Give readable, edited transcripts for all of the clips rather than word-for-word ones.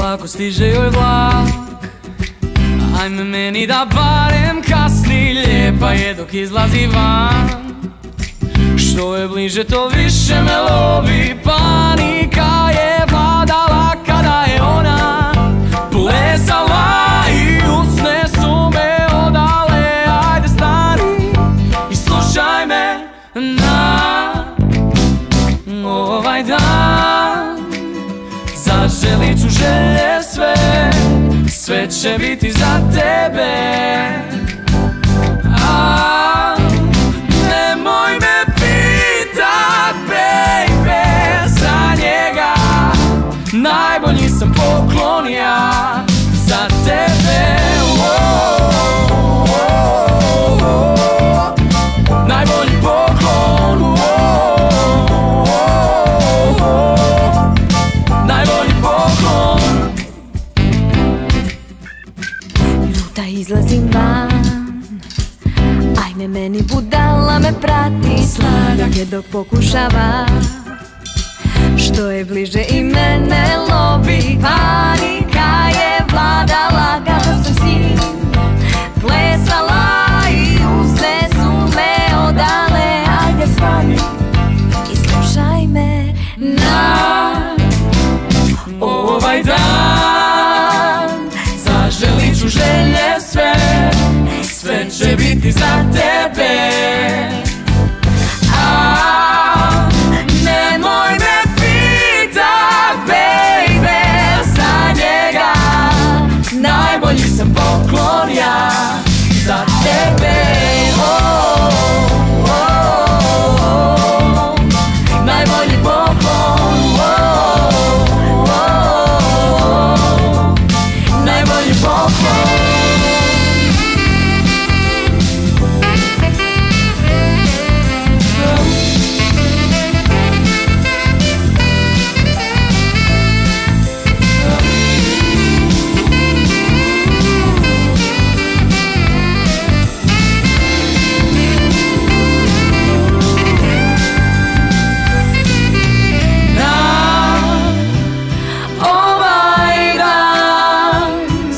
polako stiže joj vlak. Ajme meni da barem kasni, lijepa je dok izlazi van. Što je bliže to više me lovi, panika je vladala kada je ona plesala i usne su me odale. Ajde stani i slušaj me na ovaj dan. Zaželit ću želje sve, sve će biti za tebe. Nemoj me pitat, baby, za njega. Najbolji sam poklon ja za tebe. Najbolji poklon. Najbolji poklon. Ljuta izlazim van, ajme meni budala me prati. Sladak je dok pokušava, što je bliže i mene lovi. Panika je vladala kada sam s njim plesala i usne su me odale. Ajde stani i slušaj me na ovaj dan. Zaželit ću želje sve, sve će biti za tebe. Nemoj me pitat, baby, za njega. Najbolji sam poklon ja za tebe. Najbolji poklon. Najbolji poklon.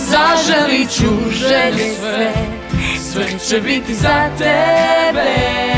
Želje sve, sve će biti za tebe.